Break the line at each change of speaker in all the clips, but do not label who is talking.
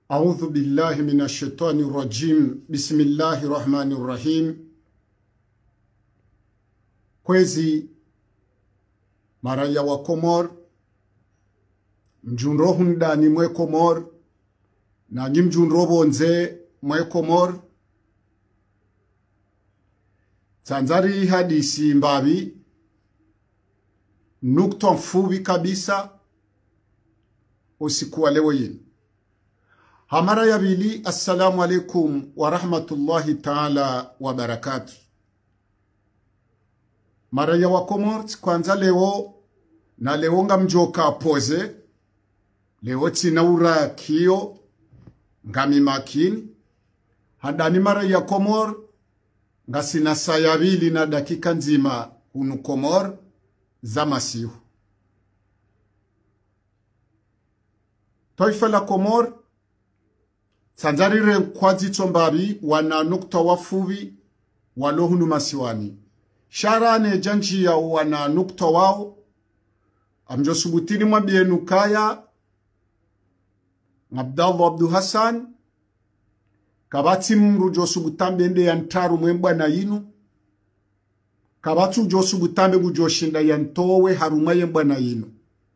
أعوذ بالله من الشيطان الرجيم. بسم الله الرحمن الرحيم. Kwezi maraya wa Komor mjunrohu ndani mwe Komor na njimjunrobo nze mwe Komor Tanzari hadisi mbabi nukta mfubi kabisa usiku wa leo yini. Hamara ya bili, assalamu alaikum wa rahmatullahi ta'ala wa barakatuh. Mara ya wa Komor kwanza leo na leo nga mjoka poze leo tinaura kio ngami makini hadani mara ya Komor nga sina saya bili na dakika nzima unu Komor za masihu. Taifa la Komor Sanzarire kwazi chombabi wana nukta wafubi walohunu masiwani. Sharane janji ya wana nukta wao. Amjosubutini mwabienu kaya Abdallah Abdu Hassan. Kabati mru josubutambe nde yantaru mwemba na inu. Kabatu josubutambe mujoshinda yantowe harumaye mba na inu.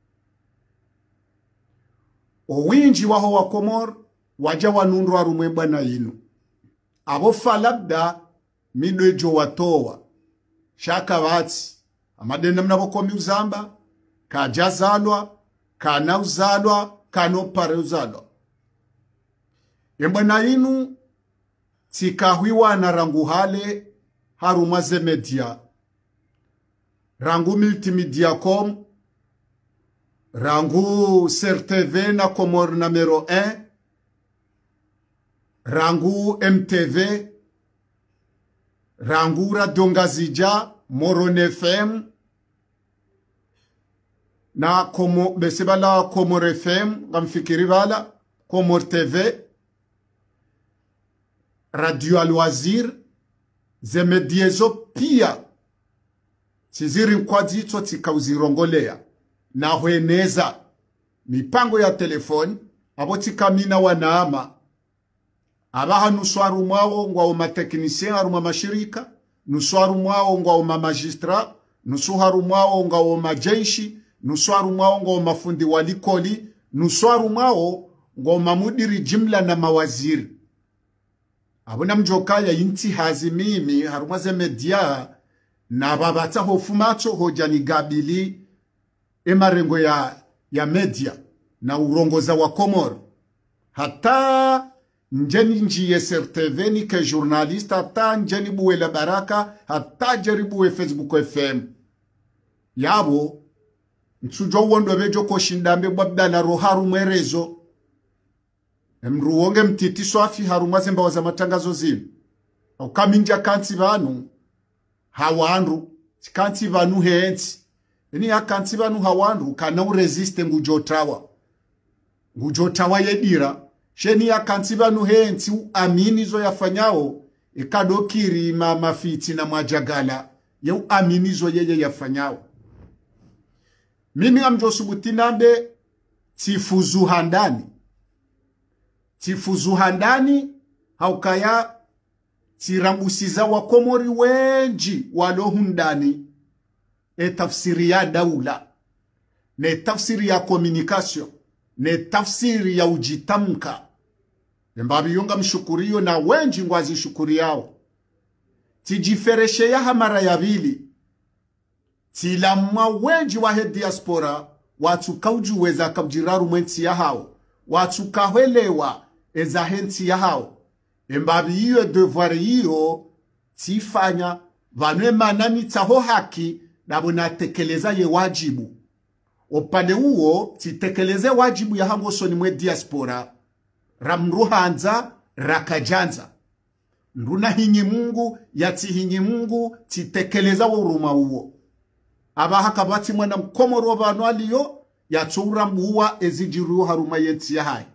Owinji waho wa Komor waja wanundu warumwemba na inu. Abofa labda midwejo watowa. Shaka wati. Amadena mnabokomi uzamba. Kajazalwa. Kana uzalwa. Kano pare uzalwa. Yemba na inu. Tikahuiwa na rangu hale. Harumaze media. Rangu multimedia.com. Rangu CRTV na Komor numero 1. Rangu MTV, Rangu Radongazija, Moron FM, na komo besebala Komor FM, gamfikiri bala, Komor TV, Radio Al-Wazir, zemediezo pia, siziri mkwadzito tika uzirongolea, na hueneza, mipango ya telefoni, abotika mina wanaama, abaha nuswaru mwao ngwa umateknisien haruma mashirika, nuswaru mwao ngwa umamagistra, nusuharu mwao ngwa umajenshi, nuswaru mwao ngwa umafundi walikoli, nuswaru mwao ngwa umamudiri jimla na mawaziri. Abuna mjokaya inti hazimimi haruma ze media na babata hofumacho hojani gabili emarengo ya media na urongoza wa Komor. Hata njeni njiye CRTV ni ke journalista hata njeni buwe la baraka hata jaribuwe Facebook FM. Yabo nsujo wondo bejo koshindambe babdala roharu mwerezo. Mruonge mtiti swafi harumaze mbawa za matangazo zinu. Ukaminja kanti vanu hawandu. Kanti vanu heensi. Ini ya kanti vanu hawandu kana uresiste ngujotawa. Ngujotawa yedira. Sheni ya kantiba nuhenti aminizo ya fanyao. Ikadokiri mafiti na majagala. Ya aminizo yeye ya fanyao. Mimi amjosubutinambe tifuzuhandani. Tifuzuhandani haukaya tirambusiza wa Komori wenji walohundani. Tafsiri ya daula. Ne tafsiri ya communication. Ne tafsiri ya ujitamka. Mbabi yunga mshukurio na wenji ngwazi shukuri yao. Tijifereshe ya hamara ya vili. Tilamwa wenji wahe diaspora. Watu kaujuweza kabjiraru mwenti ya hao. Watu kahwelewa eza henti ya hao. Mbabi hiyo devoir hiyo. Tifanya vanwe manani taho haki. Na bunatekeleza ye wajibu. Opande uo titekeleze wajibu ya hangosoni mwe diaspora. Ramruhanza rakajanza. Nruna hinyi Mungu yati hinyi Mungu titekeleza uruma uo. Abaha kabati mwena Mkomoro banu aliyo yatura muwa ezijiru haruma yenti ya hai.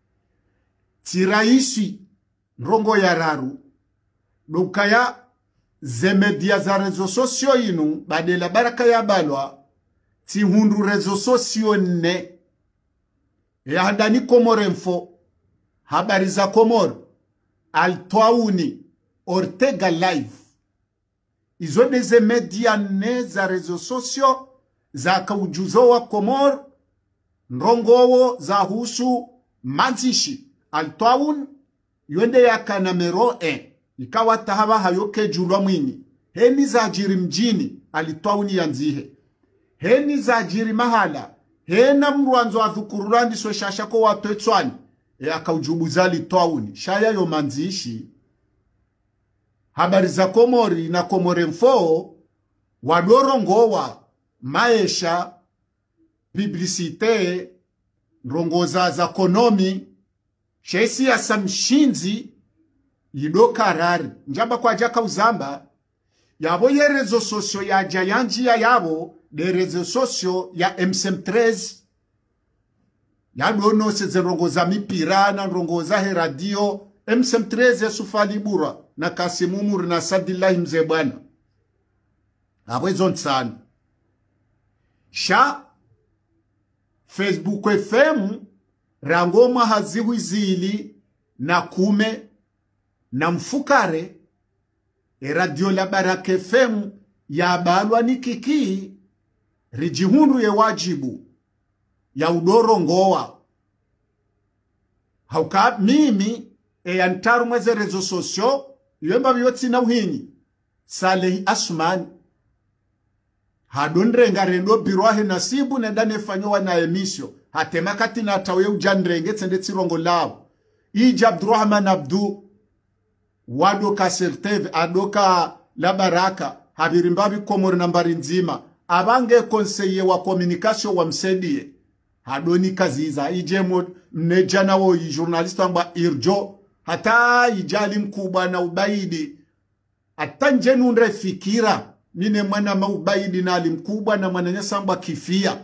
Tiraisi nrongo ya raru. Nukaya zemedia za rezo sosio inu badela baraka ya balwa. Ti hundu rezo sosio ne. Ya handani Komor Info habari za Komoro, Altwauni, Ortega Live. Izo neze media ne za rezo sosio za kaujuzo wa Komoro, nrongowo za husu manzishi. Altwaun, yuende ya kanamero 1. Ikawa tahaba hayoke julwa mwini. Heni za jiri mjini, Altwauni yanzihe. Heni za jiri mahala. Hena mruanzo wa dhukurulandi so shashako wa tuetswani. Akaujubuza Altwauni. Shaya yo manzishi. Habari za Komori na Komoremfo wadorongowa maisha publicite rongoza za konomi shesi ya samshinzi yido karari njamba kwa jaka uzamba yabo ye rezo sosio ya jayanji ya yabo de rezo sosio ya MSM13 ya dono seze rongoza mipira na rongoza he radio MSM13 ya Sufalibura na Kasimumur na Sadillahi Mzebwana. Abwezo nsani. Sha Facebook FM rangoma hazihu zili na kume na mfukare radio la Baraka FM ya balwa nikiki rijihundu ye wajibu ya udoro ngowa. Hauka mimi yantaru mweze rezo sosio yuemba biyotsi na uhinyi Saleh Asman hadonrenga rendo birwahe nasibu nendane fanyowa na emisio hatemakati na tawe ujandrenge tsende tsirongo lao Ija Abdurrahman Abdu wadoka Serteve adoka la Baraka habirimbabi Komoro nambari nzima abange konseye wa communication wa msedie hadoni kaziza ijemo mnejana wo journalist amba Irjo hata ijali mkubwa na ubaidi hata njenu nre fikira nine mwana maubaidi na alimkubwa na mwana nyasamba kifia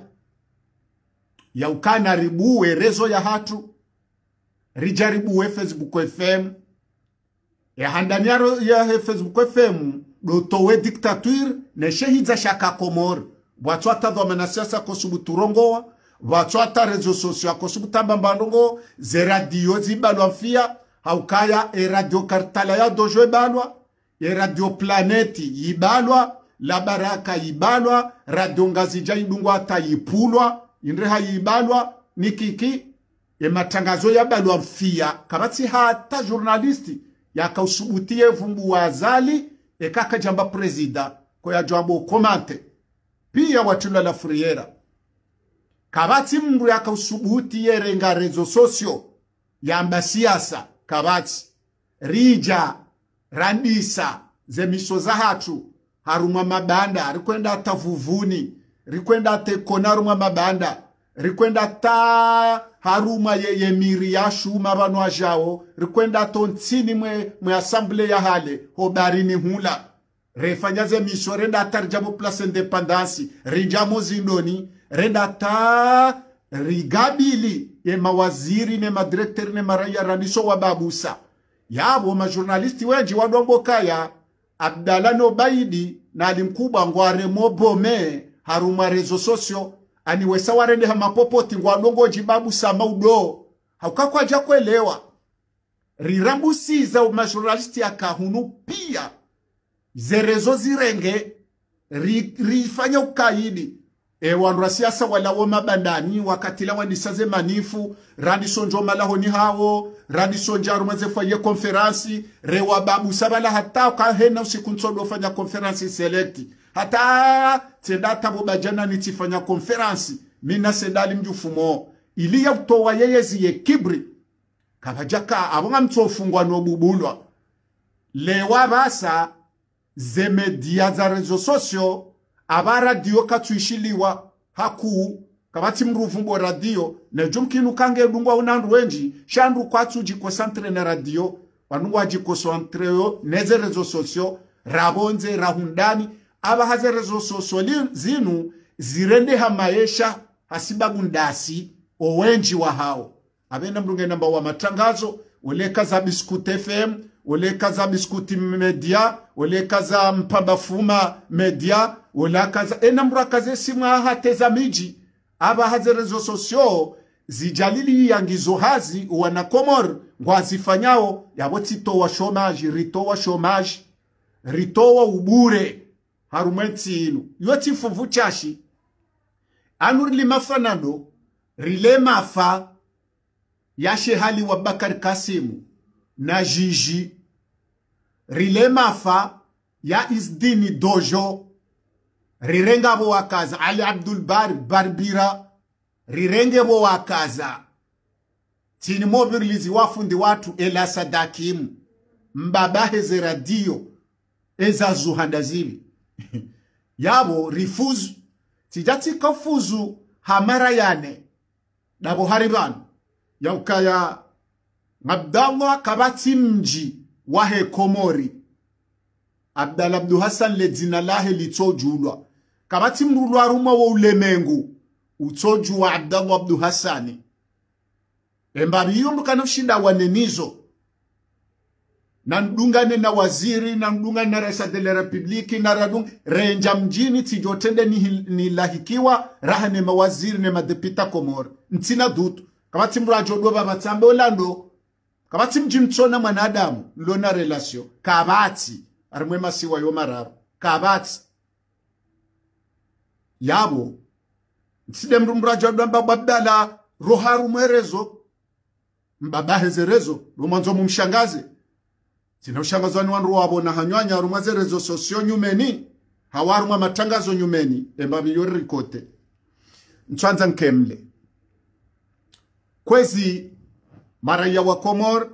ya ukana ribuwe rezo ya hatu rijaribuwe Facebook FM ya handaniaro ya Facebook FM dotowe diktature ne shehiza shaka Komoro watu atadwa manasiasa kosubu turongowa watu ata rezo sosio kosubu tambambandongo ze radio zibalwa mfia haukaya radio Kartala ya dojo ibalwa radio Planeti ibalwa la Baraka ibalwa radio Ngazija idungwa ata ipulwa indreha ibalwa nikiki matangazo ya balwa mfia kabati hata journalisti ya kausubutie vumbu wazali kaka jamba presida kwa ya jambo komante pia watula la friera kabati mndu ya kausubutie renga rezo sosio ya mbasiasa kabati rija randisa zemiso za hatu haruma mabanda rikwenda atavuvuni rikwenda atekona haruma mabanda rikwenda ata haruma ye miri ya shuma banu ajao rikwenda tontsini mwe assemble ya hale hobarini hula refanyaze miso renda atarjamo place independance rinjamo zindoni renda ta rigabili ye mawaziri ne madirektori ne maraya raniso wa babusa yabo majournalisti wenji wadongo kaya Abdalla no Baidi na alimkuba ngware mobome haruma rezo sosio aniwesa warende hamapopoti ngwadongo jibabu sama udo haukakwa jakuelewa rirambusiza majournalisti akahunu pia zerezo zirenge rifanya ukaidi wandu siasa wala woma bandani wakati la wanisaze manifu Radisson Joma lahoni hawo Radisson Jaru maze faye konferansi rewa babu sabala hata ukahena usikunsodo fanya konferansi selecti hata tendata bobajana nitifanya konferansi mina sendali mjufumo ili ya utowa yeyezi ye kibri kabajaka abonga mtofungwa no bubulwa lewa basa zemedia za rezo sosio aba radio katuishiliwa haku kabati mruvumbo radio na jumkinu kange dungwa unandu wenji shandu kwatu jikosantre na radio wanungwa jikosantre yo neze rezo sosio rabonze rahundani aba haze rezo sosio zinu zirende hamaesha hasibagundasi owenji wa hao abenda mrunge namba wa matangazo oleka za Biskuti FM oleka za Biskuti Media oleka za Mpambafuma Media oleka za enamrakaze simwa hateza miji aba haze rezo sosio zijalili yangizo hazi wana Komor ngwazifanyao yabo titowa chômage ritowa chômage ritowa ubure harumenti inu yoti fuvu chashi anurili mafanano rile mafa ya Shehali wa Bakar Kasimu na Jiji rile mafa ya Isdini Dojo rirenga bo wakaza Ali Abdul Barbira rirenge bo wakaza tini mobilizi wafundi watu Ela Sadakim mbabahe radio eza zuhandazibi yabo rifuzu tijati kafuzu hamara yane nabo haribanu yaukaya Abdallah kabati mji wahe Komori Abdallah Abdu Hassan le dina lahe litojulwa kabati mrulwa ruma wa ulemengu utoju wa Abdallah Abdu Hassani embabi yundu kanafshinda wanenizo na ndungane na waziri na ndungane na resa de la republiki na radung renja mjini tijotende ni lahikiwa rahane mawaziri ne madepita Komor ntina dutu kabati mrajodwa babatambe olando kabati mjimtsona mwanadamu lona relasio kabati arimwe masiwa yo mararo kabati yabo nside mrajodwa babadala roharu mwerezo mbabahezerezo rumanzo mumshangaze tina ushangazwani wanru wabo na hanywanya rumazerezo sosio nyumeni hawarumwa matangazo nyumeni embabi yorikote nchanza nkemle kwezi maraya wa Komor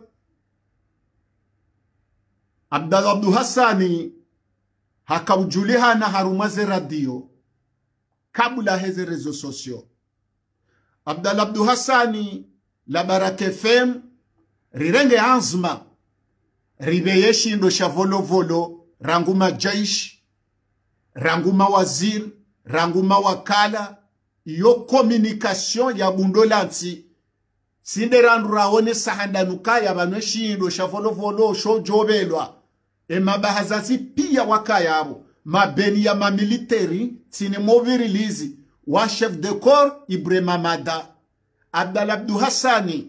Abdallah Abdu Hassani hakaujuliha na harumaze radio kabula heze rezo sosio Abdallah Abdu Hassani la Baraka FM rirenge azma ribeyeshi ndo shavolo volo ranguma jaish ranguma wazir ranguma wakala yo communication ya bundolanti sinde randu raone sahandanuka ya banweshi ndo shavolo volo shojobelwa emabahazazi pia wakaya abo mabeni ya mamiliteri tine movirilizi wa chef de corps Ibrahima Mada Abdallah Abdu Hassani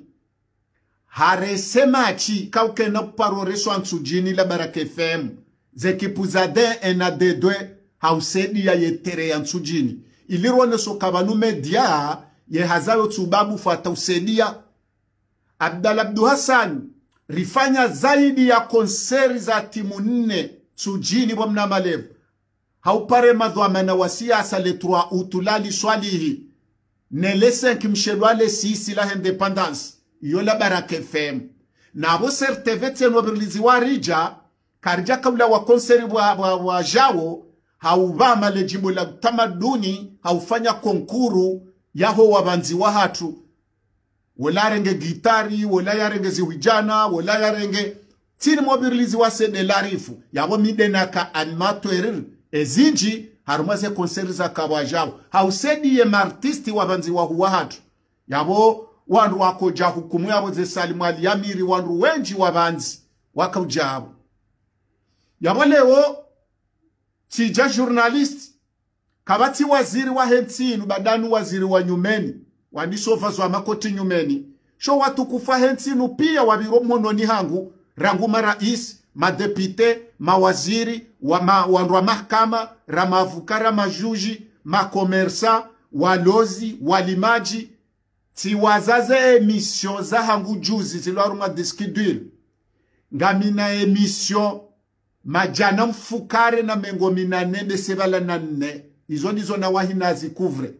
haresemachi kaukena paroreso ansujini la Baraka FM zekipu zade enadedwe hausedi ya yetere ansujini ilirone sokabanu media ye hazayo tubabu fata usedia Abdallah Abdu Hassani rifanya zaidi ya konseri za timu 4 sujini wa mnamalevu haupare madhuamana wa siasa letrua utulali swalihi nelese kimshelwale sisi la independence yola Baraka FM na abo sertevete nwabirlizi warija karija kabla wa konseri wa jawo haubama lejibu la tamaduni haufanya konkuru yaho wabanzi wa hatu wala renge gitari wala yarenge ziwijana wala yarenge tini mwabirlizi wa sede larifu yabo midenaka animateur ezinji harumaze konseri za kabajao hausedi ye martisti wabanzi wa huwa hatu yabo wandu wako ja hukumu yabo ze salimu aliyamiri wandu wenji wabanzi waka ujabo yabo leo chija journalist kabati waziri wa hentinu badanu waziri wa nyumeni wandisofazwa makoti nyumeni sho watu kufa hentinu pia wabiro mhononi hangu rangu marais madepite mawaziri wandu wa mahkama ramavukara majuji makomersa walozi walimaji tiwazaze emission za hangu juzi zilwarunga diskiduil ngamina emission majana mfukare na mengo minane besebala na nne izo ndizo na wahina zikuvre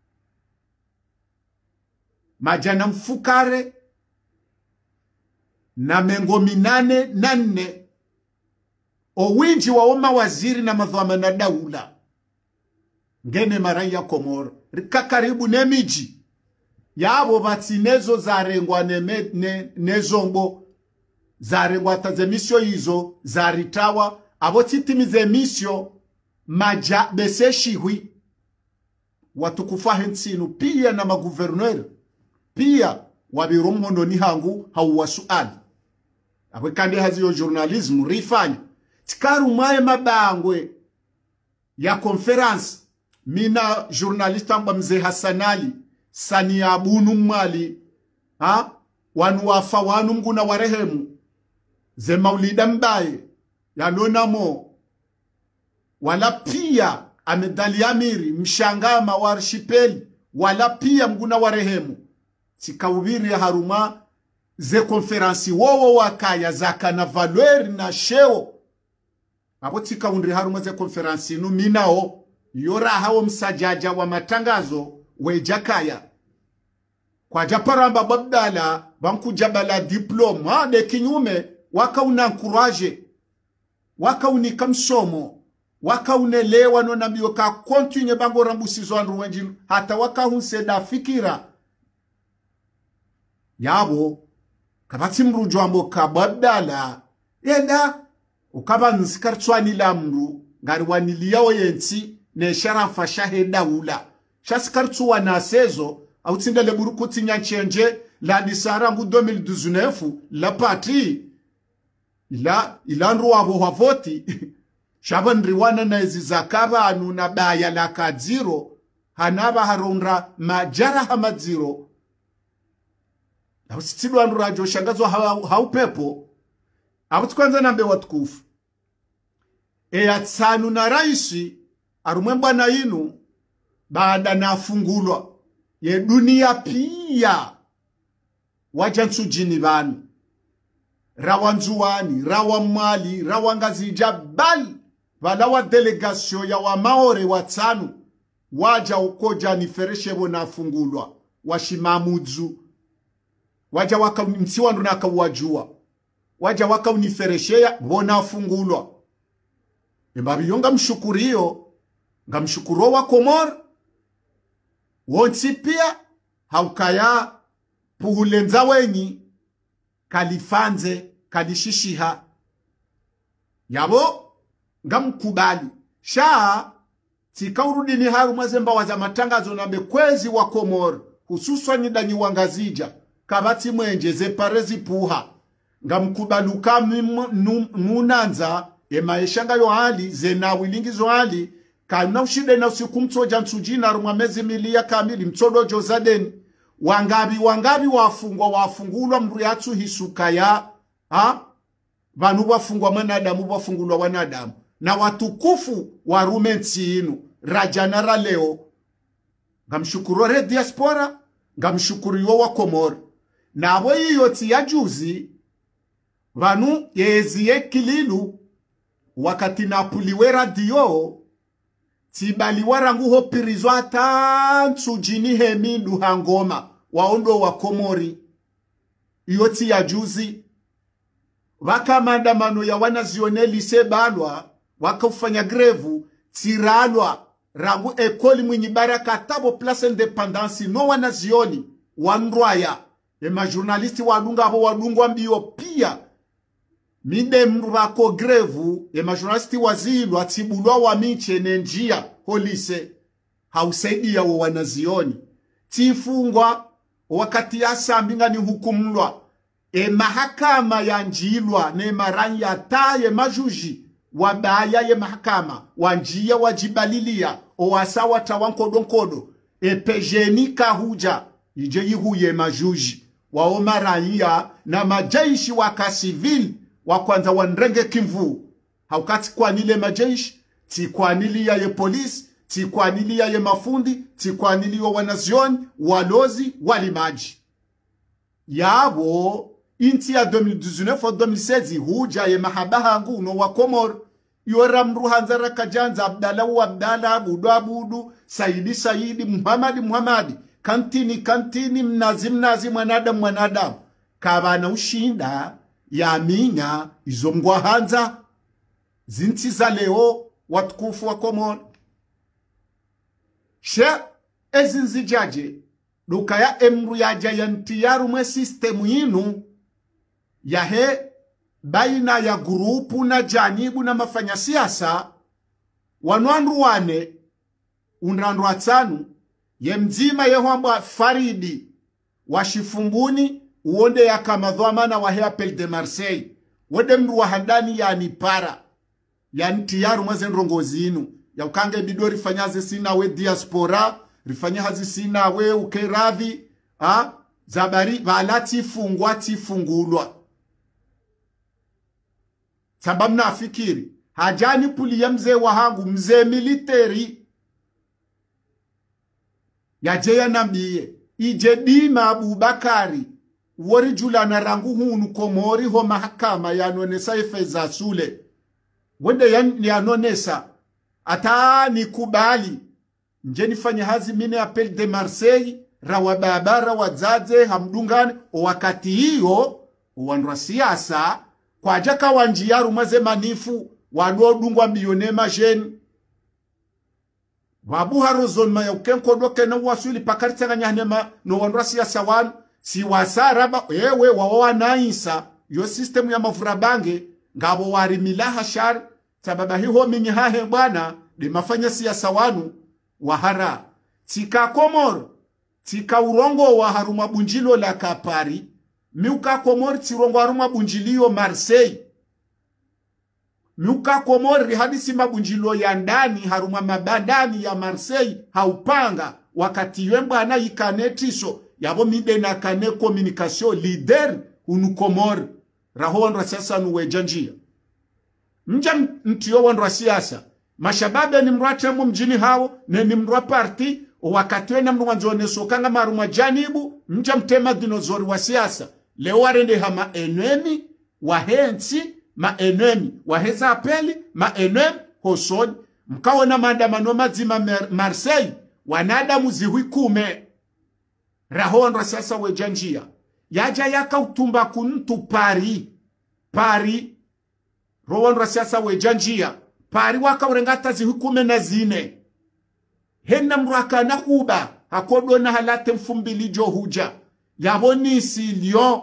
majana mfukare na mengo minane na nne owinji wa oma waziri na madhuamana daula ngene maraya Komoro rika karibu nemiji yabo batinezo zarengwa nezombo zarengwa tazemisyo hizo zaritawa abo titimize misyo maja beseshihwi watukufa hensinu pia na maguverneur pia wabiromondo ni hangu hauwasuali abo kandi haziyo journalism rifanya tikaru mae mabangwe ya conference mina journalista mba mzee Hassanali sani ya bunu mwali wanu wafa wanu mguna warehemu ze maulida mbaye yanonamo wala pia amedali amiri mshangama wa arshipeli wala pia mguna warehemu sikawubiri haruma ze konferansi wowo wakaya zaka na valeur na sheo abo tikawundri haruma ze konferansi nu minao yora hawo msajaja wa matangazo wejakaya kwa japaramba babdala banku jabala diploma de kinyume waka unankuraje waka unika msomo waka unelewa nona mbio ka continue bango rambusizo anru wenji hata waka hunseda fikira yabo kabati mrujo ambo kababdala yenda ukaba nsikartswani la mru ngari waniliao yensi ne sharafa shaheda ula shasikartswa na sezo au tsinda le burukuti nyanchenje la disarangu 2019 la parti ila nruwa wa voti shaban riwana na izi zakaba anu na baya la kadziro hanaba harunra majara hamadziro au sitilu anu rajo shangazo haupepo au tukwanza nambe watukufu ya tsanu na raisi arumemba na inu baada na fungulwa ye dunia pia wajansu jini banu rawanzuwani rawamali rawangazija bali wala wa delegasyon ya wa maore watanu waja ukoja nifereshebo na fungulwa washimamudzu waja waka msiwa ndo naka wajua waja waka unifereshea wona fungulwa mbabiyo ngamshukurio ngamshukuro wa Komor wonsi pia haukaya puhulenza wenyi kalifanze kalishishiha yabo ngamkubali shaa tikaurudi ni haru mazemba waza matangazo na bekwezi wa Komor hususwa danyi wangazija kabati mwenje zeparezi puha ngamkubaluka munanza maisha ngayo hali zena wilingizo hali kana ushide na usiku mtoja nsujina rumwa mezi milia kamili mtodo jozaden wangabi wafungulwa mruyatsu hisukaya vanu wafungwa manadamu wafungulwa wanadamu na watukufu warume nsinu rajana ra leo ngamshukuru re diaspora ngamshukuru wa Komor na abo yoti ya juzi vanu yeziye kililu wakati napuliwe radio tibaliwa ranguho pirizwa hata nsujini hemindu hangoma waondo wa Komori yoti ya juzi waka maandamano ya wanazioneli sebalwa waka ufanya grevu tiralwa rangu ekoli mwenye baraka tabo place independence no wanazioni wanrwaya majurnalisti wadungwa mbio pia mide mrako grevu majurnalisti wazilu atibulwa wa miche nenjia holise hausaidi ya wanazioni tifungwa wakati ya sambinga ni hukumlwa mahakama ya njilwa ne maranya ta majuji wabaya ye mahakama wanjia wajibalilia owasawa tawankodo pejeni kahuja ije yihuye majuji wao maranya na majaishi waka civil wakwanza wanrenge kimvu haukati kwa nile majaishi ti kwa nili ya ye polisi ti kwa nili ya ye mafundi ti kwa nili wa wanazioni walozi walimaji yabo inti ya 2019 2016 huja ye mahabaha nguno wa Komor yora mruhanzara kajanza Abdala Abudu Saidi Muhammadi kantini mnazi mwanadamu kabana ushinda ya minya izomgwa hanza zinti za leo watukufu wa Komor she ezinzijaje duka ya emru ya jayantiyaru mwe sistemu yinu yahe baina ya grupu na janibu na mafanya siasa wanwanruwane unrandu atanu ye mzima yehwamba Faridi washifunguni uonde ya kamadhwamana wa Apel de Marseille wode mru wa handani ya nipara ya ntiyaru mwaze nrongozi inu ya ukange bidori fanyaze sina we diaspora rifanya hazi sina we ukeradhi zabari valati fungwa tifungulwa sababu na fikiri hajani pulia mzee wahangu mzee militeri yajeya nambie ije dima Abubakari wori julana rangu hunu komori ho mahakama yanonesa ifeza sule wende yanonesa ata nikubali nje nifanye hazi mine apel de Marseille rawa babara wazaze hamdungani wakati hiyo wanwa siasa kwa jaka wanjiaru maze manifu wadodungwa miyonema jeni wabu harozon maya ukenko doke na wasuli pakarita nyanema no wanwa siasa wanu si wasaraba ewe wawa naisa yo system ya mafurabange ngabo wari milaha shari sababa hiho minyihahe bwana de mafanya siasa wanu wahara tika Komoro tika urongo wa haruma bunjilo la kapari miuka Komoro tirongo haruma bunjilio Marseille miuka Komoro hadisi mabunjilo ya ndani haruma mabandani ya Marseille haupanga wakati wemba na ikanetiso yabo mide na kane communication leader unu Komoro rahondra sasa nuwejanjia mja mtiyo wandra siasa mashababe ni mrwache mjini hao ni mrwa parti wakatiwe na mwanzone sokanga maruma janibu mja mtema dinozori wa siasa leo warende hama enemi wahensi ma enemi waheza apeli ma enemi hosod mkawa na maandamano mazima Marseille wanada muzihui kume rahondra sasa wejanjia yaja yaka utumba kuntu pari rowondra sasa wejanjia pari waka urengata zihukume na zine hena mraka na huba hakodo na halate mfumbili johuja yabonisi Lyon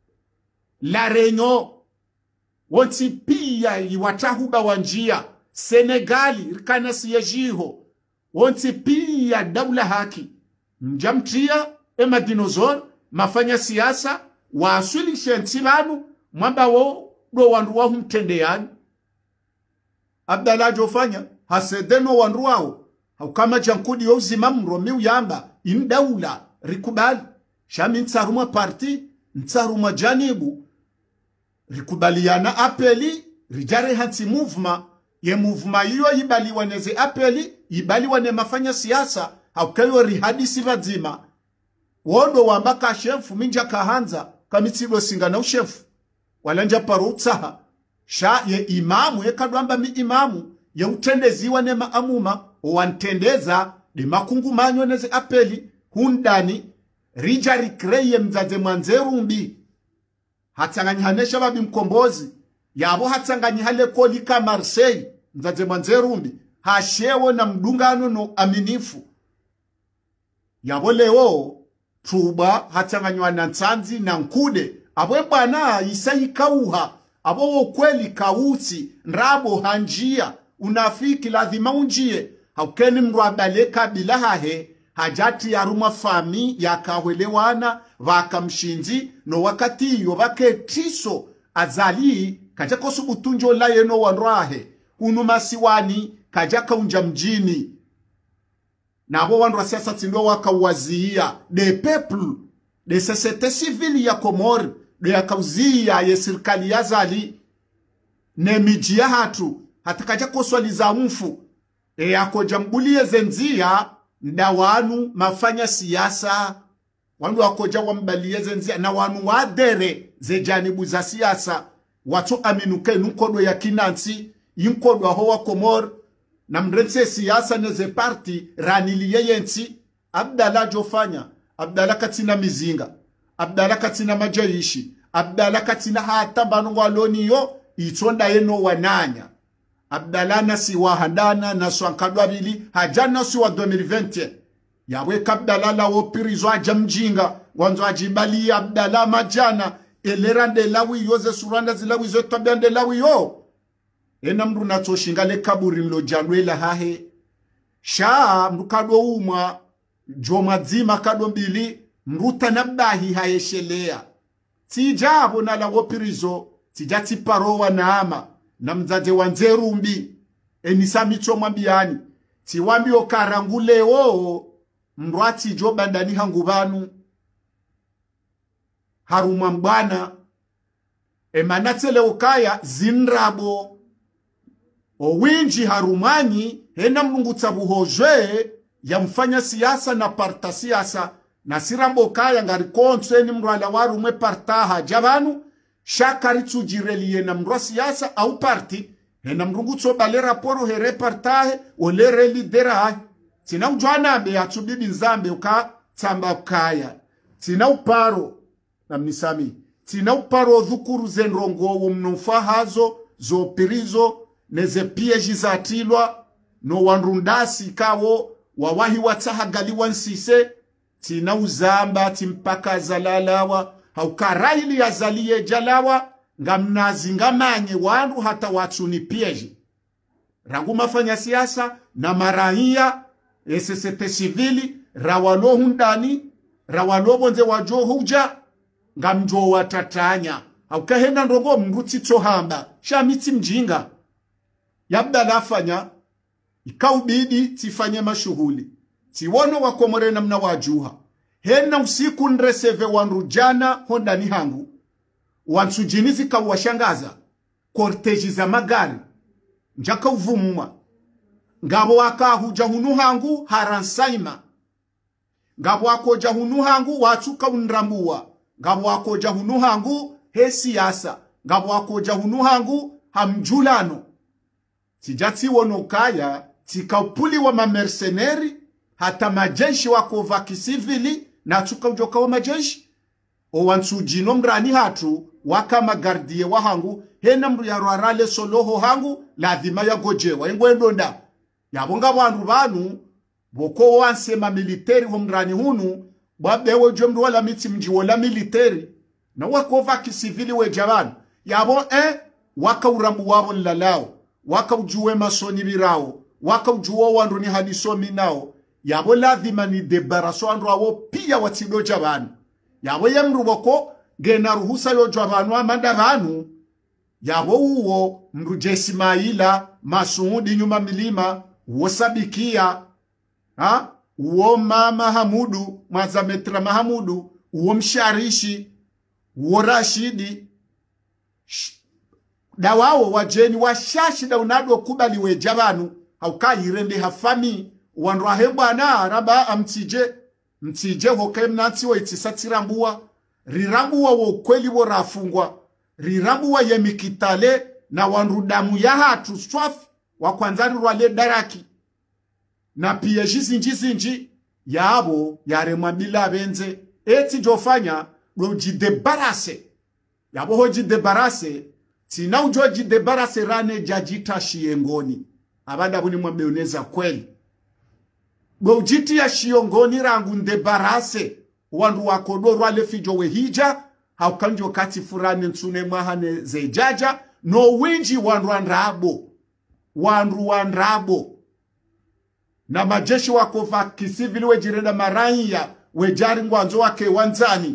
La Réunion wonti pia iwatahuba wanjia Senegali rikana siyajiho wonti pia daula haki mjamtia ema dinozor mafanya siasa wasuli shentibanu mwamba wo do wandu wa humtendeani Abdallah jofanya hasedeno wandu wao kama jankudi yo zimamro miu yamba indaula rikubali shami ntsaruma parti ntsaruma janibu rikubaliana apeli rijare hansi movement ye movement hiyo ibaliwa neze apeli ibaliwa ne mafanya siasa haukayo rihadisi vazima wodo wambaka shefu minja kahanza kamitsilo singa na ushefu walanja parutsaha sha ye imamu ye kadwamba mi imamu ye utendeziwa ne maamuma wantendeza de makungu manyo neze apeli hundani rija rikreye mzaze mwanzerumbi hatanganyihanesha babi mkombozi yabo hatanganyihale kolika Marseille mzaze mwanzerumbi hashewo na mdungano no aminifu yabo leo tuba hatanganywa na nsanzi na nkude abo bwana isai kauha abo kweli kauti nrabo hanjia unafiki lazima unjie haukeni mrwabale kabila hahe hajati ya ruma fami ya kawelewana wakamshinzi no wakati iyo wake tiso azali kajako subutunjo la yeno wanrahe unumasiwani kajaka unja mjini na abo wanra siasa tindo wakawazia de peuple de société civile ya Komoro de yakauzia ye serikali ya zali ne mijia hatu hatakajako swali za mfu yako jambulie zenzia na wanu mafanya siasa wanu wakoja wambalie zenzia na wanu wadere ze janibu za siasa watu aminuke nukodo ya kinansi yinkodo aho wa Komoro na mrense siasa neze parti ranili yensi Abdallah jofanya Abdallah katina mizinga Abdallah katina majaishi Abdallah katina hata banu waloni yo itonda yeno wananya Abdallah na siwa handana na swankadwa bili hajana siwa 2020 yawe kabdala la wopirizo ajamjinga wanzo ajibali Abdallah majana elerande lawi yoze suranda zilawi zoto biande lawi yo ena mru na toshinga le kaburi mlo janwela hahe sha mrukado umwa joma dzima kado mbili mruta nabahi haeshelea tijabo na la wopirizo tijati parowa na ama na mzaze wanzerumbi enisamicho mwambiani tiwambi okarangule o mrwati jo bandani hangu banu haruma mbana emanatele ukaya zinrabo owinji harumani hena mlungu tabuhojwe ya mfanya siasa na parta siasa na sirambo kaya ngari kontse ni mrwala warume parta hajabanu shakari tujirelie na mrwa siasa au parti hena mlungu tsobale raporo here partahe olere lidera tina ujwana be atubidi nzambe uka tamba ukaya tina uparo na mnisami tina uparo dhukuru zenrongo umnufa hazo zo pirizo neze pieji za atilwa no wanrundasi kawo wawahi watahagali wansise tina uzamba timpaka zalalawa haukaraili ya zalie jalawa ngamnazi ngamanye wandu hata watu ni pieji rangu mafanya siasa na marahia SST civili rawalo hundani rawalo bonze wajo huja ngamjo watatanya haukahenda ndongo mruti tohamba shamiti mjinga yabda lafanya ikaubidi tifanye mashughuli tiwono wakomore na mna wajuha hena usiku nreseve wanrujana hondani hangu wansujinizi kawashangaza korteji za magari njaka uvumwa ngabo wakahuja hunu hangu haransaima ngabo wakoja hunu hangu watuka unrambua ngabo wakoja hunu hangu he siasa ngabo wakoja hunu hangu hamjulano tijati wonokaya tikaupuli wa mamerceneri hata majeshi wako vakisivili na tuka ujoka wa majeshi owansujino mrani hatu waka magardie wa hangu hena mru ya rwarale soloho hangu ladhima ya gojewa engwendonda yabonga wandu banu boko wansema militeri homrani hunu babewe jomru wala miti mji wala militeri na wako vakisivili we jabanu yabo waka urambu wabo lalao waka ujuwe masoni birao waka ujuwe wandu ni hadisomi nao yabo ladhima ni debaraso andu wawo pia watido jabanu yabo yemru boko gena ruhusa yo jabanu amanda banu yabo uwo mru Jesimaila Masudi nyuma milima wosabikia uwo mama Hamudu Mazametra Mahamudu uwo msharishi uwo Rashidi dawao wajeni washashi da unadwa kubali wejabanu haukayirende hafami wanrwa hebwana raba mtije hoke mnati wa itisatirambuwa rirambuwa wo kweli wo rafungwa rirambuwa yemikitale na wanrudamu ya hatu swafi wakwanzari rwale daraki na pia jizinji yabo yaremwabila benze eti jofanya rojidebarase yabo hojidebarase tina ujojidebarase rane jajita shiengoni abanda buni mwabeoneza kweli gojiti ya shiongoni rangu ndebarase wandu wakodo rwale fijo wehija haukanjo kati furani nsune mahane zejaja no winji wandu wandrabo na majeshi wako vakisivili wejirenda maraiya wejari ngwanzo wake wanzani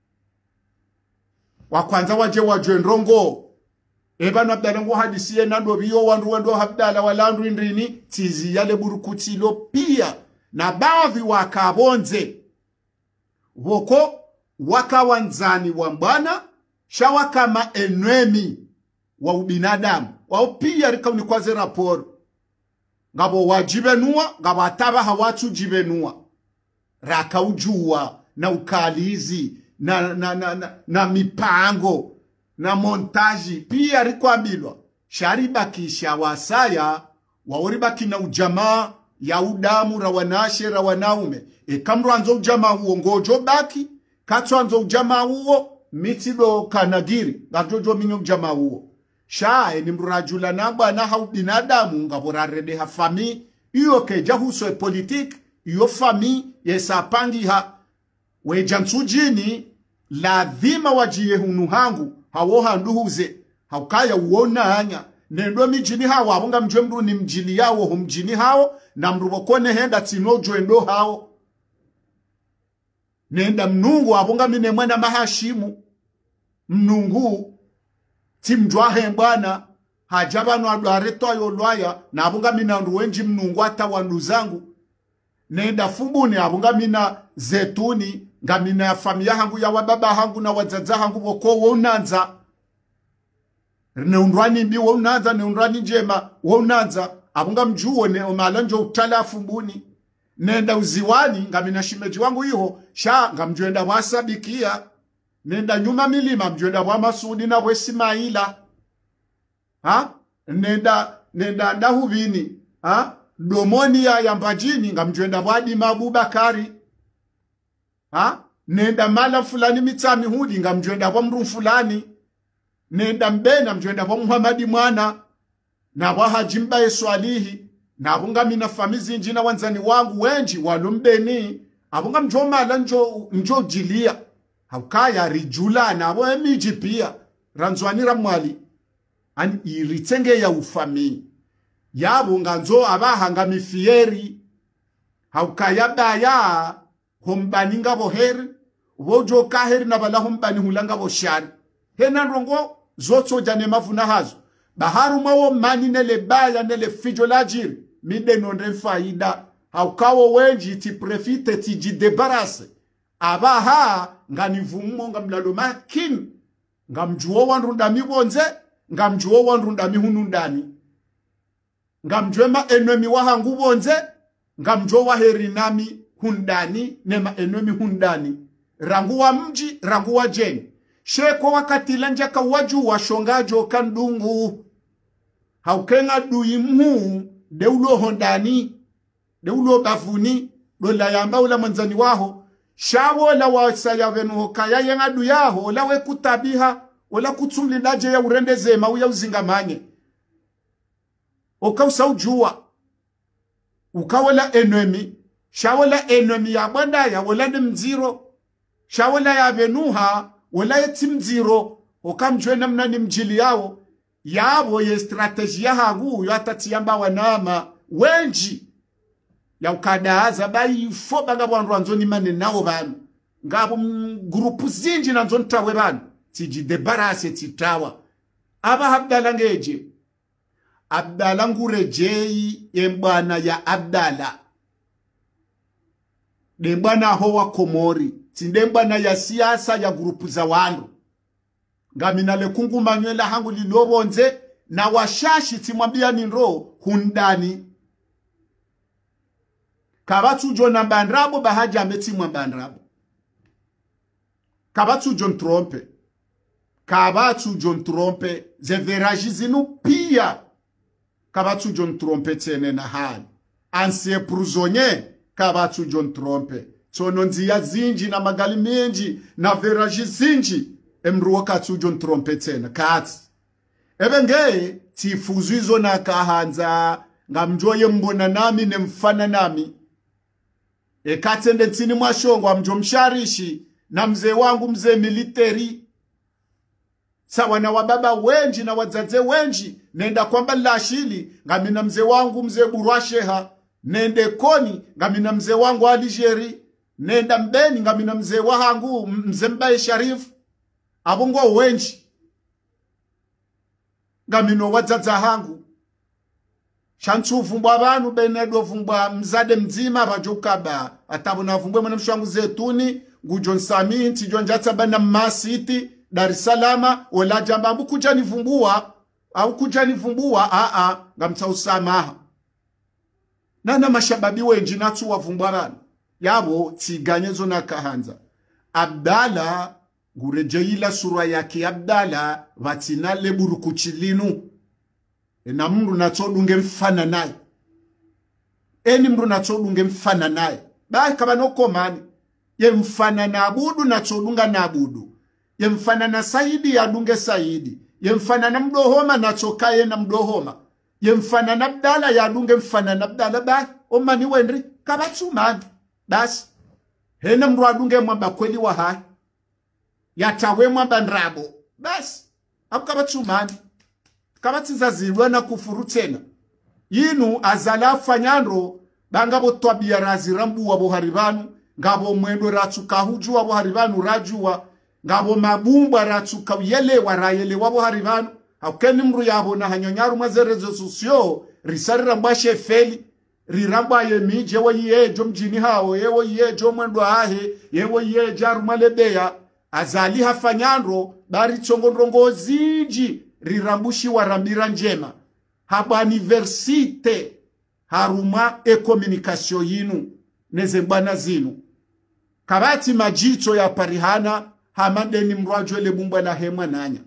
wakwanza waje wajwendrongo ebanu abdalango hadisiye nando biyo wandu wendo habdala walandu indrini tizi yale burukutilo pia na baadhi wakabonze woko wakawanzani wambana shawaka maenwemi wa ubinadamu wao pia rikauni kwaze raporo ngabo wajibenua ngabo ataba hawatu jibenua raka ujua na ukalizi na mipango na montaji pia rikwambilwa sharibakisha wasaya waoribaki na ujamaa ya udamu rawanashe rawanaume kamruanzo ujamaa huo ngojo baki katwanzo ujamaa huo mitido kanagiri ngajojo minyo ujamaa huo shae ni mrajula naba na hau binadamu ngaborarede hafami iyo keja huso politik iyo fami yesapangi ha wejansujini ladhima wajie hunu hangu hawo handuhuze haukaya uona hanya nendo mijini hawo abunga mjwemru ni mjili yao humjini hao na mrubokone henda tinojo endo hao nenda mnungu abunga mine mwena mahashimu mnungu timjwa hembana hajabanu aduareto ayolwaya na abunga mina nruwenji mnungu hata wandu zangu nenda fumbuni abo ngamina zetuni ngamina ya familia hangu ya wababa hangu na wazaza hangu woko wonanza neundwani mbi wonanza neundwani njema wonanza abo ngamjuo ne omalanjo utala fumbuni nenda uziwani ngamina shimeji wangu iho sha ngamjwenda wasabikia nenda nyuma milima mjwenda wa Masudi na Wesimaila ha nenda ndahubini ha domoni ya mbajini ngamjwenda wadi Abubakari ha nenda mala fulani mitami hudi ngamjwenda wa mru fulani nenda mbena mjwenda wa Muhammadi mwana na wa Hajimba Eswalihi na abunga mina famizi njina wanzani wangu wenji walumbeni abunga mjomala njo jilia haukaya rijula na wa miji pia ranzwani ramwali an iritenge ya ufami yabo nganzo abahanga mifieri haukaya baya hombani ngabo heri wojo kaheri na bala hombani hulanga boshari hena rongo zoto jane mavuna hazo baharu mawo mani nele baya nele fijo lajiri mide nonde faida haukawo wenji ti prefite ti jidebarase abaha nganivumo ngamlalo makin ngamjuo wanrundami bonze ngamjuo wanrundami hunundani ngamjwema enwemi wahangu bonze ngamjuo waherinami hundani nema enwemi hundani rangu wa mji rangu wa jeni sheko wakati lanja kawaju wa shongajo kandungu haukenga duimu deulo hondani deulo bafuni dola yamba ula manzani waho shawo la wasaya venu kaya yenga duyaho la we kutabiha wala kutsumli laje ya urendeze ma uya uzingamanye okausa ujua ukawala enemy shawala enemy ya banda ya wala mziro shawala ya venuha wala yetimziro okamjwe namna ni mjili yao yabo ye strategia hagu yatatiamba wanama wenji ya ukadaza bayi foba ngabo wanzoni mane nao banu ngabo grupu zinji nanzo ntawe banu tiji debarase titawa aba Abdala ngeje Abdala ngurejei embana ya Abdala dembana ho wa Komori tindembana ya siasa ya grupu za wandu ngamina le kungu manywela hangu lilobonze na washashi timwambia ninro hundani kabatu jona mbandrabo bahaja ameti mbandrabo kabatu jon trompe kabatu jon trompe ze veraji zinu pia kabatu jon trompe tene na hali ansie pruzonye kabatu jon trompe sono nzia zinji na magali menji na veraji zinji emruwa katu jon trompe tene kati ebenge tifuzizo na kahanza ngamjoye mbona nami nemfana nami ekatende tini mwashongo amjo msharishi na mzee wangu mzee militeri sawa na wababa wenji na wazaze wenji nenda kwamba lashili ngamina mzee wangu mzee Burwasheha nende Koni ngamina mzee wangu Aligeri nenda Mbeni ngamina mzee wahangu mzee Mbaye Sharif abungo wenji ngamino wazaza hangu shantu vumbwa abantu benedo vumbwa mzade mzima bajokaba atabona vumbwe mwana mshwangu zetuni ngujon sami nti jonjata bana masiti Dar es Salaam wala jamba kuja nivumbua au kuja nivumbua ngamta usamaha nana mashababi wenji natu wavumbwa bana yabo tiganyezo na kahanza Abdala ngurejeila sura yake Abdala vatina leburu kuchilinu na mndu natodunge mfana naye eni mndu natodunge mfana naye bai kama noko mani ye mfana na abudu natodunga na abudu ye mfana na Saidi ya dunge Saidi ye mfana na Mdohoma natokaye na Mdohoma ye mfana na Abdala ya dunge mfana na Abdala bai omani wendri kabatu mani basi hena mndu adunge mwamba kweli wa hai yatawe mwamba ndrabo basi hapo kabatu mani kabati zazirwa na kufuru tena yinu azala fanyandro bangabo twabia razirambu wabo haribanu ngabo mwendo ratsuka huju wabo haribanu rajua ngabo mabumba ratsuka yele warayele wabo haribanu haukeni mru yabo na hanyonyaru mazerezo susyo risarira mbashe feli riramba ye mije wo yejo mjini hao yewo yejo mwendo ahe yewo yeja rumalebeya azali hafanyandro bari tsongondrongo ziji rirambushi warambira njema haba universite haruma e communication yinu nezembana zinu kabati majicho ya parihana hamadeni mrwajwele bumba la hemwa nanya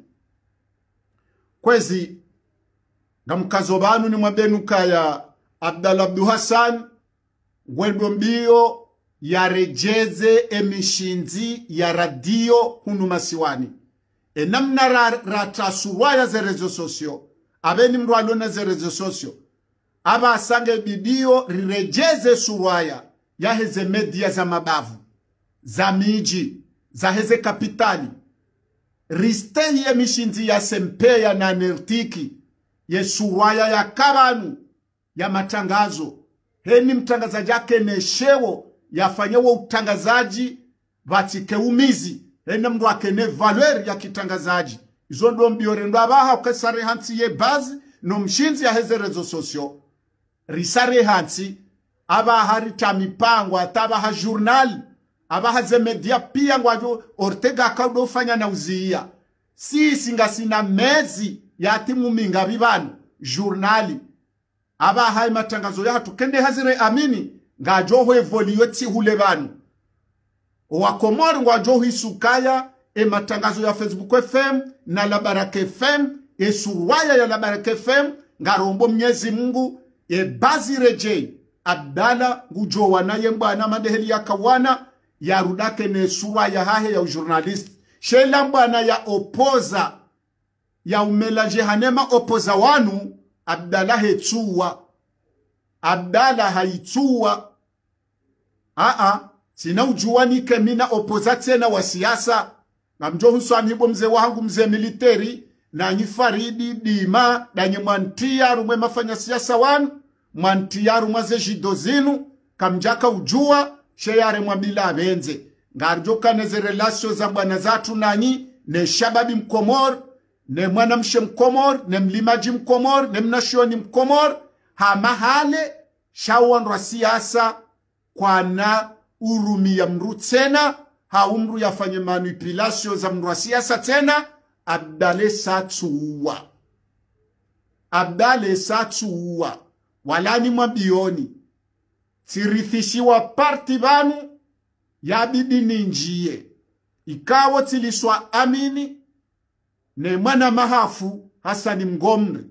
kwezi na mkazobanu ni mwabenu kaya Abdallah Abdu Hassan gwendo mbio ya rejeze emishinzi ya radio hunu masiwani namna ratrasurwaya ze rezo sosio abeni mrwalo na ze rezo sosio aba asange bidio rirejeze surwaya ya heze media za mabavu za miji za heze kapitali ristehi emishinzi ya sempeya na nertiki ye surwaya ya kabanu ya matangazo heni mtangazaji yake neshewo yafanyewo utangazaji vatikeumizi heni mdu wakene valeur ya kitangazaji izo ndo mbiorendo abaha ukesare hansi ye bazi no mshinzi ya heze rezo sosio risare hansi abaha rita mipango atabaha journal abaha ze media pia ngwajo Ortega kaudo fanya na uzia sisi ngasina mezi ya timu minga bibanu journali aba hai matangazo ya tukende hazire amini ngajoho evolio tihule banu wakomori ngajoho isukaya matangazo ya Facebook FM na La Baraka FM surwaya ya La Baraka FM ngarombo Mwenyezi Mungu bazi reje Abdalla ngujowa naye mbana madeheli ya kawana ya rudake ne surwaya hahe ya journalist shela mbana ya opoza ya umelaje hanema opoza wanu Abdalla hetuwa Abdalla haituwa sina ujuwani kemina opozate na wa siasa na mjo huswani hibo mze wangu mze militeri na nyifaridi dima na nyimantia rumwe mafanya siasa wanu mantia rumwe ze jidozinu kamjaka ujua sheyare mwabila abenze ngarjoka neze relasyo za bwana zatu nanyi ne shababi mkomor ne mwanamshe mkomor ne mlimaji mkomor ne mnashoni mkomor hamahale shawandwa siasa kwa na urumi ya mru tena haumru yafanye manipulation za mru wa siasa tena Abdalla satuwa walani mwabioni tirithishiwa parti banu yabidi ninjie ikawo tiliswa amini ne mwana mahafu Hasani Mgomri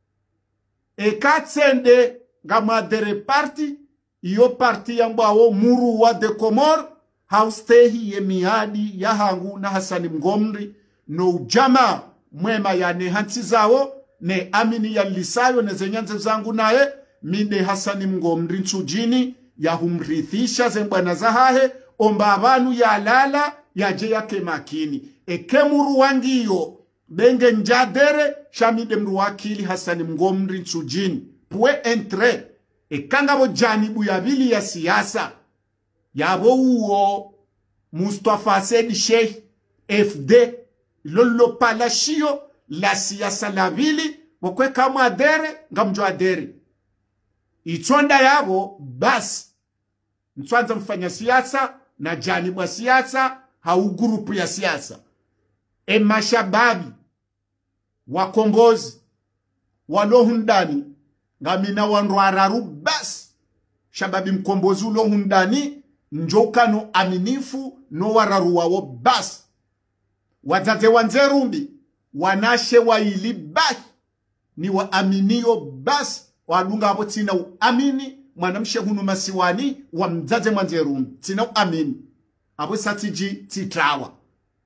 ekatsende ngamadere parti iyo parti yambawo muru wa de Komor haustehi ye miadi ya hangu na Hasani Mgomri no ujama mwema ya ne hansi zao ne amini ya lisayo ne zenyanze zangu nae mide Hasani Mgomri nchujini ya humrithisha zembwana zahahe omba abanu ya lala ya je yake makini ekemuru wangiyo benge njadere shamide mruwakili Hasani Mgomri nchujini pue entre ekangabo janibu ya bili ya siasa yabo uo Mustafa Said Sheikh FD lolo palashio la siasa la bili wakwe kama adere ngamjo adere itonda yabo basi mtwanza mfanya siasa na janibu ya siasa hau grupu ya siasa mashababi wakombozi walohundani ngamina wanruararu basi shababi mkombozi ulohundani njokano aminifu no wararu wawo basi wazaze wanzerumbi wanashe waili basi ni wa aminio basi wadunga hapo tina uamini mwanamshe hunu masiwani wa mzaze wanzerumbi tina uamini hapo satiji titrawa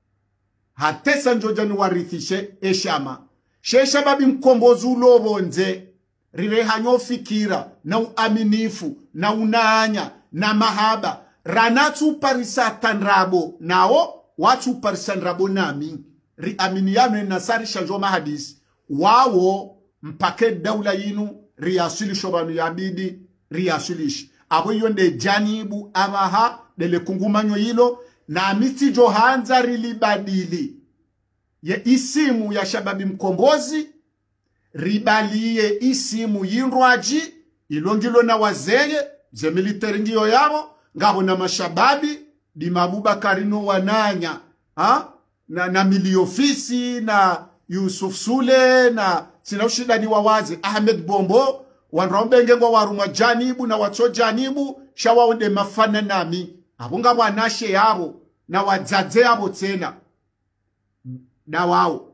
hatesa njojani warithishe eshama shababi mkombozi ulobonze rirehanyo fikira na uaminifu na unaanya na mahaba ranatu parisa tanrabo nao watu parisa nrabo nami ri aminiyano nasari shanjoma hadisi wawo mpake daula yinu riyasulisho banu yabidi riyasulishi abo yonde janibu abaha dele kungumanyo hilo na amiti johanza rilibadili ye isimu ya shababi mkombozi ribalie isimu yinrwaji ilongilo na wazeye ze military ngiyo yabo ngabo na mashababi di Abubakar no wananya na miliofisi na Yusuf Sule na sinaushida ni wawazi Ahmed Bombo wanrombenge ngo warumwa janibu na watso janibu shawaonde mafana nami abunga wanashe yabo na wadzadze yabo tena na wao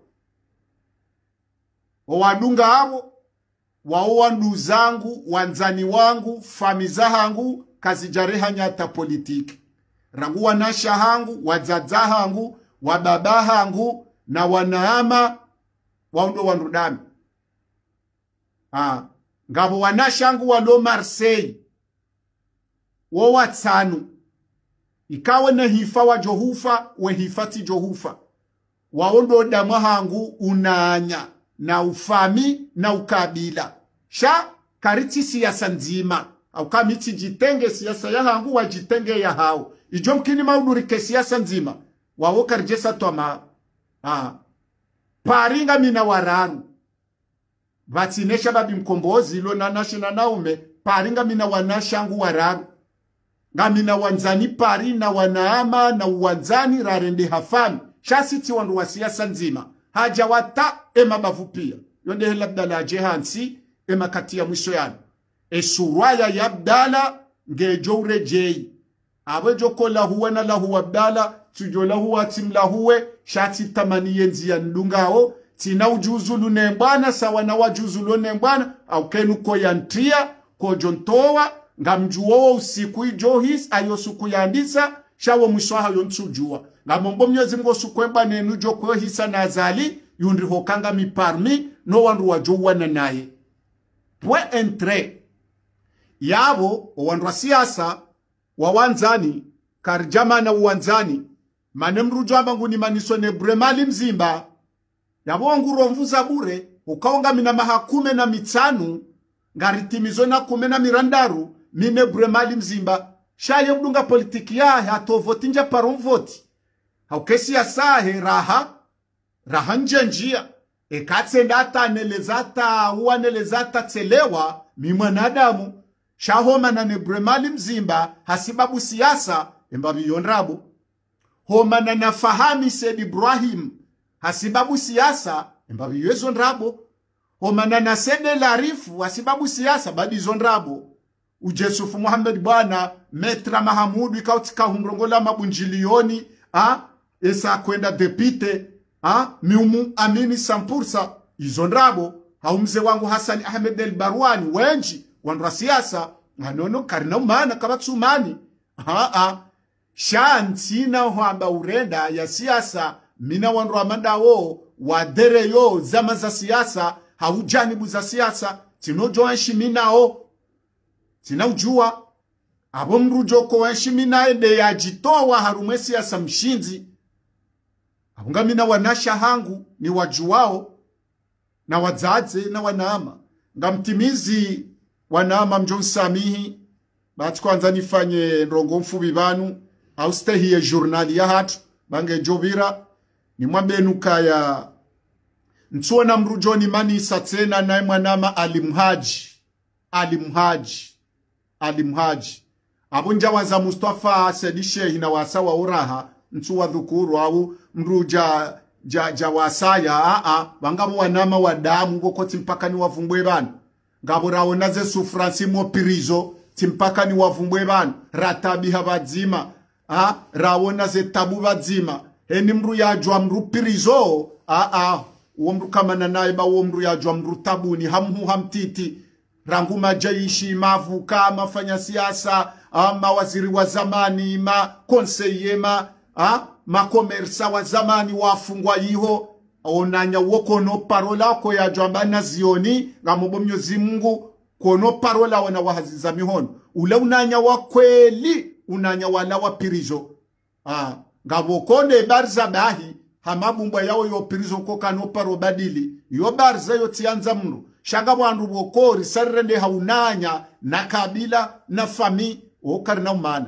owadunga habo wao wandu zangu wanzani wangu famiza hangu kazijareha nyata politiki rangu wanasha hangu wadzadza hangu wababa hangu na wanaama waundo wanrudami ngabo wanashangu walo Marseille wo watsanu ikawe na hifa wa Johufa we hifati Johufa waondo damu hangu unanya na ufami na ukabila sha kariti siasa nzima au kamiti jitenge siasa ya hangu wajitenge ya hao ijo mkini maudurike siasa nzima wao karjesa toma paringa mina wararu vatinesha babi mkombozi ilo na nashina naume paringa mina wanashangu wararu ngamina wanzani pari na wanaama na uwanzani rarende hafami shasiti wandu wa siasa nzima haja wata ema bavupia yonde helabdala ajehansi ema katia mwisho yanu esurwaya yabdala ngejo urejei awejo kola huwa na lahu abdala tujola huwa timla huwe shati tamani yenzi ya ndungao tina ujuzulu nembana sawa na wajuzulu nembana au kenu koyantia kojontowa ngamjuo usiku ijohis ayo suku yandisa shawo mwiswaha yontujua ngamombo mnyezi mgo sukwemba nenu joko hisa nazali yundri hokanga miparmi no wandu wajowa na naye pwe entre yabo wandu wa siasa wawanzani karjama na uwanzani manemrujo abanguni manisone bremali mzimba yabo wanguro mvuza bure ukaonga mina mahakume na mitanu ngaritimizo na kume na mirandaru mine bremali mzimba shaye mdunga politiki ya hatovoti nja parumvoti haukesi ya sahe raha njenjia ekatse ndata nelezata uwa nelezata tselewa mimwanadamu shahoma na nebremali mzimba hasibabu siasa embabi yonrabu homa na nafahami Said Ibrahim hasibabu siasa embabi yezonrabo homa na nasede larifu hasibabu siasa badi zonrabo ujesufu Muhammad bwana metra mahamudu ikautika humrongola mabunjilioni esa kwenda depite miumu amini sampursa izonrabo haumze wangu Hassan Ahmed El Barwani wenji wandu wa siasa nganono karina umana kabatsumani shantina huamba urenda ya siasa mina wandu wa mandawo wadere yo zama za siasa haujanibu za siasa tinojo enshiminao tina ujua abo mrujoko wenshimina ede ya jitowa harume siasa mshinzi abunga mina wanasha hangu ni wajuwao na wadzaze na wanaama ngamtimizi wanaama mjonsamihi bati kwanza nifanye rongo mfubi banu au stehiye journali ya hatu bange jovira ni mwabenuka ya ntuona mrujoni mani satena na mwanama alimhaji abunja waza Mustafa sedishe hina wasawa uraha ntuwa dhukuru au mruja wasaya wangabo wanama wadamu goko timpaka ni wavumbwe banu ngabo raonaze sufransi mo pirizo timpaka ni wavumbwe banu ratabi habadzima raonaze tabu badzima eni mru yajwa mru pirizo uo mru kamana nae ba uo mru yajwa mru tabu ni hamhu hamtiti rangu majaishi mavuka mafanya siasa mawaziri wa zamani konseye makomersa wa zamani wafungwa iho onanya wokono parola ko ya jambana zioni ngamobo Mwenyezi Mungu kono parola wana wahaziza mihono ule unanya wa kweli unanya wala wa pirizo ngabo kone barza bahi hamabumbwa yao yo pirizo ko kano paro badili yo barza yo tianza mno shanga wandu bokori sarrende haunanya na kabila na fami okarna umana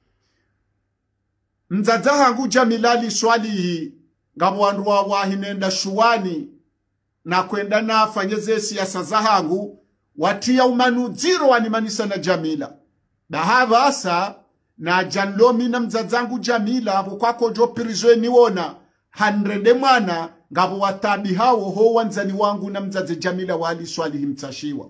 mzaza hangu jamilali swali ngabo wandu wahinenda shuwani na kwenda na fanyeze siasa za hangu watia umanujiro wanimanisa na Jamila bahava asa na janlomi na mzazangu Jamila kwako jo pirizwe niwona handrede mwana ngabo watabi hao ho wanzani wangu na mzaze Jamila wali swali himtashiwa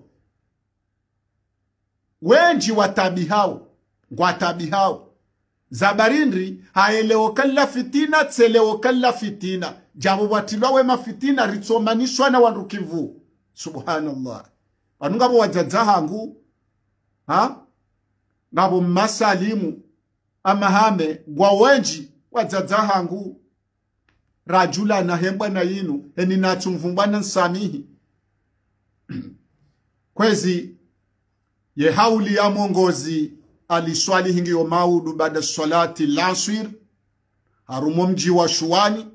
wenji watabi hao ngwatabi hao zabarindri haeleo kalla fitina tseleo kalla fitina jabu watilwa wema fitina ritsomanishwa na wandukivu subhanallah anungabo wajazahangu ngabo masalimu amahame gwa wenji wajazahangu rajula na hemba na yinu eni natumvumbana nsamihi kwezi ye hauli ya mongozi aliswali hingi yo maudu baada salati laswir harumo mji wa Shuani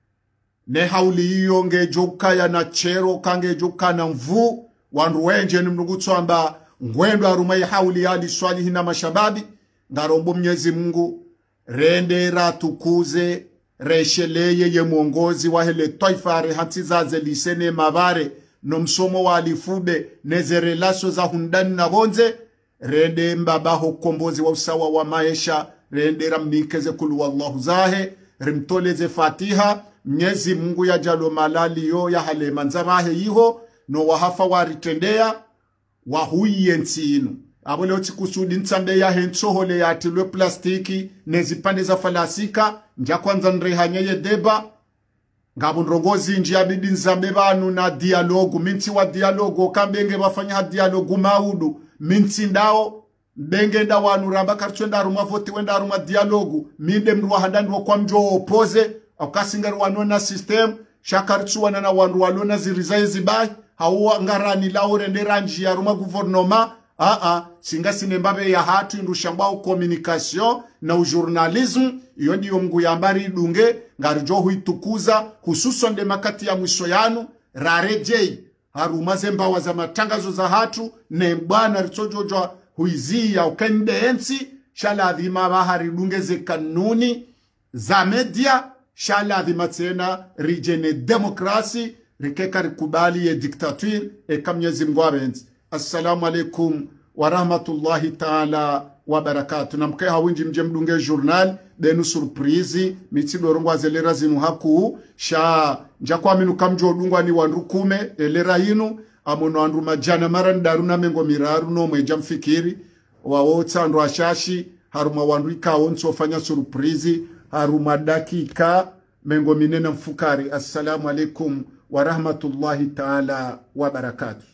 ne hauli hiyo ngejoka ya na chero kangejoka na mvu wandu wenje ni mnugutso amba ngwendo haruma ya hauli ya aliswali hina mashababi ngarombo Mwenyezi Mungu rendera tukuze resheleye ye mwongozi wa hele toifare hatizaze lisene mavare no msomo wa alifube nezere laso za hundani na gonze rende mbabaho kombozi wa usawa wa maisha rende ramnikeze kulu wallahu zahe rimtoleze Fatiha Mwenyezi Mungu ya jalo malali yo ya hale manzarahe yiho no wahafa waritendea wahuiye ntinu abole otikusudi ntsambe ya hentsohole ya tilwe plastiki nezipande za falasika nja kwanza nrehanyeye deba ngabo ndrongozi njia bidi nzambe banu na dialogu minti wa dialogu kambenge bafanya dialogu maudu minti ndao benge nda wanu ramba karchwenda ruma voti wenda ruma dialogu minde mruwa handani kwa mjo opoze akasingaru wanona system shakarchuwana na wandu walona zirizaye zibai hauwa ngarani lao rendera njia ruma guvernoma singa sinembabe ya hatu ndushambao communication na journalism iyo ndiyo mgu yambari idunge ngarijo huitukuza hususan de makati ya mwisho yanu rarejei harumaze mbawa za matangazo za hatu ne mbana ritojojwa huizia ukende ensi shala adhima bahari dunge ze kanuni za media shala adhima tena rijene demokrasi rikeka rikubali ye diktature kamnyezi mgwabenzi. Assalamu alaikum wa rahmatullahi ta'ala wa barakatuh. Namke hawinji mje mdunge journal denu surprise mitido rongwa zelera zinu haku sha njakwa minu kamjo dungwa ni wandukume elera yinu amono andu majana maran daruna mengo miraru no mweja mfikiri wawota andu ashashi haruma wanduika onso fanya surprise haruma dakika mengo minena mfukari. Assalamu alaikum wa rahmatullahi ta'ala wa barakatuh.